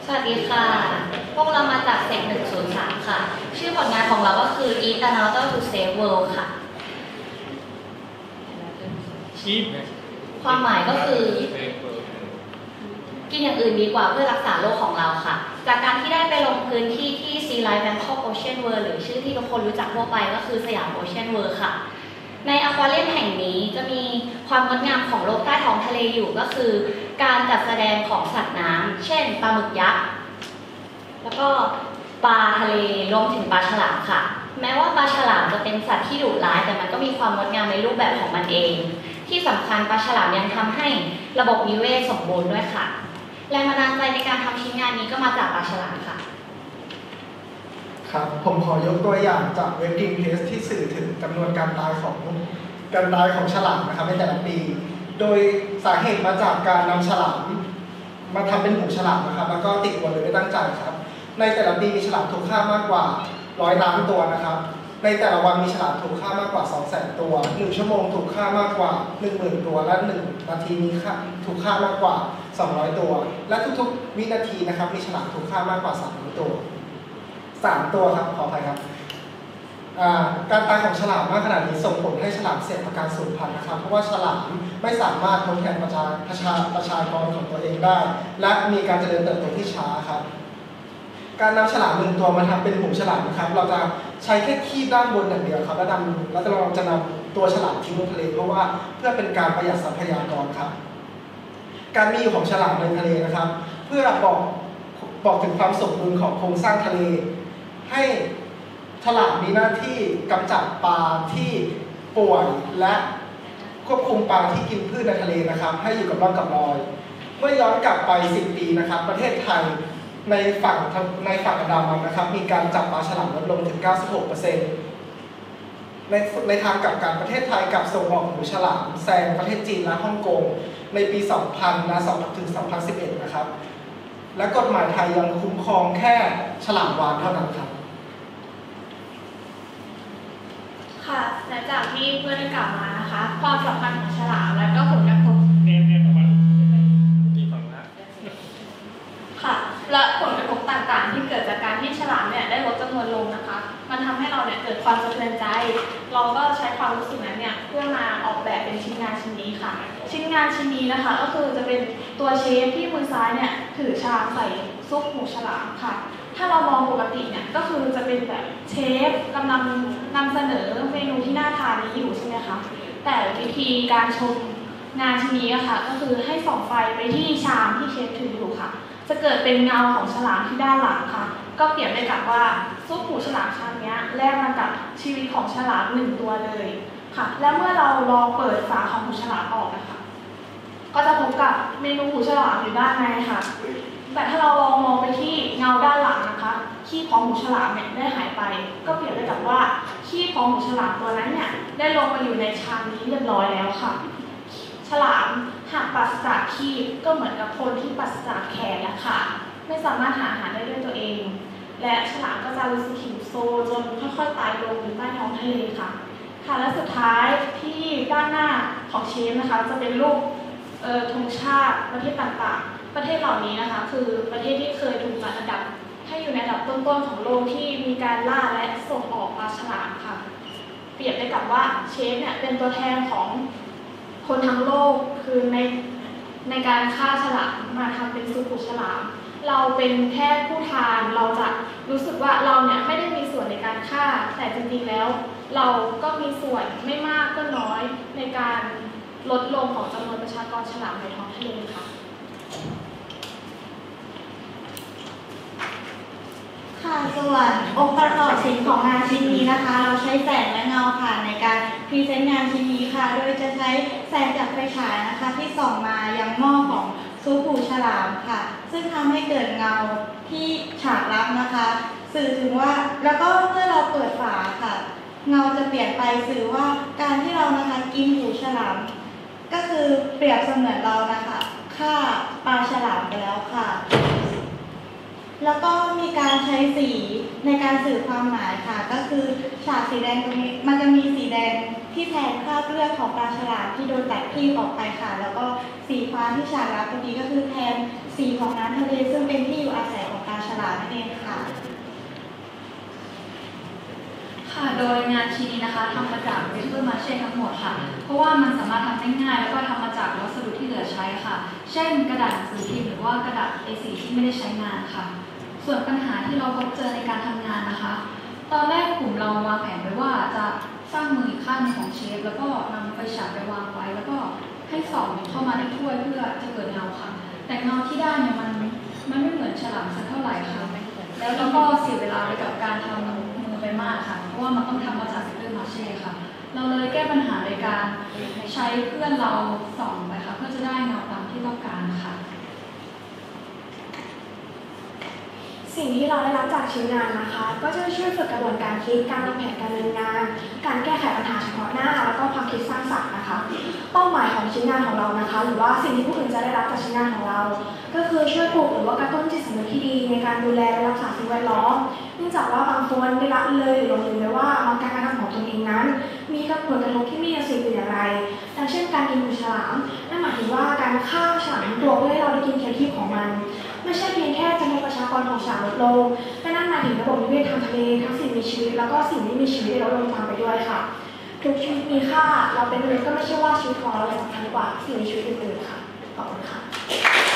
วัสดีค่ะพวกเรามาจากเซก103ค่ะชื่อผลงานของเราก็คือ Eat Another to Save World ค่ะความหมายก็คือกินอย่างอื่นดีกว่าเพื่อรักษาโลกของเราค่ะจากการที่ได้ไปลงพื้นที่ที่ Sea Life Bangkok Ocean World หรือชื่อที่ทุกคนรู้จักทั่วไปก็คือสยาม Ocean World ค่ะในอควาเรียมแห่งนี้จะมีความงดงามของโลกใต้ท้องทะเลอยู่ก็คือการจัดแสดงของสัตว์น้ำเช่นปลาหมึกยักษ์แล้วก็ปลาทะเลรวมถึงปลาฉลามค่ะแม้ว่าปลาฉลามจะเป็นสัตว์ที่ดุร้ายแต่มันก็มีความงดงามในรูปแบบของมันเองที่สำคัญปลาฉลามยังทำให้ระบบนิเวศสมบูรณ์ด้วยค่ะแรงบันดาลใจในการทำชิ้นงานนี้ก็มาจากปลาฉลามค่ะครับผมขอยกตัวอย่างจากเว็บกินเพสที่สื่อถึงจำนวนการตายของฉลามนะครับในแต่ละปี โดยสาเหตุมาจากการนำฉลามมาทำเป็นหูฉลามนะครับแล้วก็ติดหัวโดยไม่ตั้งใจครับในแต่ละปีมีฉลามถูกฆ่ามากกว่า100 ล้านตัวนะครับในแต่ละวันมีฉลามถูกฆ่ามากกว่า 200,000 ตัว1 ชั่วโมงถูกฆ่ามากกว่า 10,000 ตัวและ1 นาทีนี้ถูกฆ่ามากกว่า200 ตัวและทุกๆวินาทีนะครับมีฉลามถูกฆ่ามากกว่า300 ตัว3 ตัวครับขออภัยครับการตายของฉลามมากขนาดนี้ส่งผลให้ฉลามเสี่ยงต่อการสูญพันธุ์นะครับเพราะว่าฉลามไม่สามารถทดแทนประชากรของตัวเองได้และมีการเจริญเติบโตที่ช้าครับการนำฉลาม1 ตัวมาทำเป็นหูฉลามนะครับเราจะใช้แค่คีบด้านบนอย่างเดียวครับแล้วเราจะนำตัวฉลามทิ้งลงทะเลเพราะว่าเพื่อเป็นการประหยัดทรัพยากรครับการมีอยู่ของฉลามในทะเลนะครับเพื่อบอกถึงความสมดุลของโครงสร้างทะเลให้ฉลามมีหน้าที่กำจัดปลาที่ป่วยและควบคุมปลาที่กินพืชในทะเลนะครับให้อยู่กับร่องกับรอยเมื่อย้อนกลับไป10 ปีนะครับประเทศไทยในฝั่งอันดามันนะครับมีการจับปลาฉลามลดลงถึง 96% ในทางกลับกันประเทศไทยกับส่งออกหูฉลามแซงประเทศจีนและฮ่องกงในปี 2000 และถึง 2011 นะครับและกฎหมายไทยยังคุ้มครองแค่ฉลามวาฬเท่านั้นครับค่ะและจากที่เพื่อนได้กล่าวมานะคะความสำคัญของฉลามและก็ผลกระทบค่ะและผลกระทบต่างๆที่เกิดจากการที่ฉลามเนี่ยได้ลดจำนวนลงนะคะมันทำให้เราเนี่ยเกิดความสะเทือนใจเราก็ใช้ความรู้สึกนั้นเนี่ยเพื่อมาออกแบบเป็นชิ้นงานชิ้นนี้ค่ะชิ้นงานชิ้นนี้นะคะก็คือจะเป็นตัวเชฟที่มือซ้ายเนี่ยถือชามใส่ซุปหูฉลามค่ะถ้าเรามองปกติเนี่ยก็คือจะเป็นแบบเชฟกำลังนำเสนอเมนูที่น่าทานนี้อยู่ใช่ไหมคะแต่วิธีการชมงานชิ้นนี้ค่ะก็คือให้ส่องไฟไปที่ชามที่เชฟถืออยู่ค่ะจะเกิดเป็นเงาของฉลามที่ด้านหลังค่ะก็เปรียบได้กับว่าซุปหูฉลามชามนี้แลกมากับชีวิตของฉลาม1 ตัวเลยค่ะแล้วเมื่อเราลองเปิดฝาของหูฉลามออกนะคะก็จะพบกับเมนูหูฉลามอยู่ด้านในค่ะแต่ถ้าเราลองมองไปที่เงาด้านหลังนะคะขี้ของหูฉลามเนี่ยได้หายไปก็เปรียบได้กับว่าขี้ของหูฉลามตัวนั้นเนี่ยได้ลงมาอยู่ในชามนี้เรียบร้อยแล้วค่ะฉลามหากปราศจากขี้ก็เหมือนกับคนที่ปราศจากแขนและขาไม่สามารถหาอาหารได้ด้วยตัวเองและฉลามก็จะรู้สึกหิวโซจนค่อยๆตายลงอยู่ใต้ท้องทะเลค่ะและสุดท้ายที่ด้านหน้าของเชฟนะคะจะเป็นรูปธงชาติประเทศต่างๆประเทศเหล่านี้นะคะคือประเทศที่เคยถูกจัดอันดับให้อยู่ในอันดับต้นๆของโลกที่มีการล่าและส่งออกปลาฉลามค่ะเปรียบได้กับว่าเชฟเนี่ยเป็นตัวแทนของคนทั้งโลกคือในการฆ่าฉลามมาทำเป็นซุปหูฉลามเราเป็นแค่ผู้ทานเราจะรู้สึกว่าเราเนี่ยไม่ได้มีส่วนในการฆ่าแต่จริงๆแล้วเราก็มีส่วนไม่มากก็น้อยในการลดลงของจำนวนประชากรฉลามในท้องทะเลค่ะค่ะส่วนองค์ประกอบชิ้นของงานชิ้นนี้นะคะเราใช้แสงและเงาค่ะในการพรีเซนต์งานชิ้นนี้ค่ะโดยจะใช้แสงจากไฟฉายนะคะที่ส่องมายังหม้อของซุปหูฉลามค่ะซึ่งทำให้เกิดเงาที่ฉากลับนะคะสื่อถึงว่าแล้วก็เมื่อเราเปิดฝาค่ะเงาจะเปลี่ยนไปสื่อว่าการที่เรานะคะกินหูฉลามก็คือเปรียบเสมือนเรานะคะฆ่าปลาฉลามไปแล้วค่ะแล้วก็มีการใช้สีในการสื่อความหมายค่ะก็คือฉากสีแดงตรงนี้มันจะมีสีแดงที่แทนคราบเลือดของปลาฉลามที่โดนแตกคลีบออกไปค่ะแล้วก็สีฟ้าที่ฉากลับตรงนี้ก็คือแทนสีของน้ำทะเลซึ่งเป็นที่อยู่อาศัยลามนั่นเองค่ะค่ะ โดยงานชิ้นนี้นะคะทำมาจากเปเปอร์มาเช่ทั้งหมดค่ะ เพราะว่ามันสามารถทำได้ง่ายแล้วก็ทำมาจากวัสดุที่เหลือใช้ค่ะ เช่นกระดาษหนังสือพิมพ์หรือว่ากระดาษ A4 ที่ไม่ได้ใช้งานค่ะ ส่วนปัญหาที่เราพบเจอในการทำงานนะคะ ตอนแรกกลุ่มเราวางแผนไว้ว่าจะสร้างมืออีกข้างหนึ่งของเชฟแล้วก็นำไฟฉายไปวางไว้ แล้วก็ให้ส่องเข้ามาในถ้วยเพื่อจะเกิดเงาค่ะ แต่เงาที่ได้เนี่ยมันไม่เหมือนฉลามสักเท่าไหร่ค่ะ แล้วเราก็เสียเวลาไปกับการทำมือไปมากค่ะ เพราะว่ามันต้องทำมาจากเปเปอร์มาเช่ค่ะ เราเลยแก้ปัญหาโดยการใช้เพื่อนเราส่องไปค่ะเพื่อจะได้เงาตามที่ต้องการค่ะสิ่งที่เราได้รับจากชิ้นงานนะคะ ก็จะช่วยฝึกกระบวนการคิด การวางแผนการดำเนินงาน การแก้ไขปัญหาเฉพาะหน้า แล้วก็ความคิดสร้างสรรค์นะคะ เป้าหมายของชิ้นงานของเรานะคะ หรือว่าสิ่งที่ผู้อื่นจะได้รับจากชิ้นงานของเรา ก็คือช่วยปลูกหรือว่ากระตุ้นจิตสำนึกที่ดีในการดูแลและรักษาสิ่งแวดล้อม เนื่องจากว่าบางคนได้ละเลยหรือหลงลืมไปว่าการกระทำของตนเองนั้น มีผลกระทบที่มีต่อสิ่งอื่นอย่างไรดังเช่นการกินหมูฉลามนั่นหมายถึงว่าการฆ่าฉลามตัวเพื่อให้เราได้กินเคี้ยวที่ของมัน ไม่ใช่เพียงแค่จำนวนประชากรของฉลามลดลงแต่นั่นหมายถึงระบบนิเวศทางทะเลทั้งสิ่งมีชีวิตแล้วก็สิ่งที่มีชีวิตได้ลดลงตามไปด้วยค่ะทุกชีวิตมีค่าเราเป็นมนุษย์ก็ไม่ใช่ว่าชีวิตของเราสำคัญกว่าสิ่งมีชีวิตอื่นๆค่ะขอบคุณค่ะ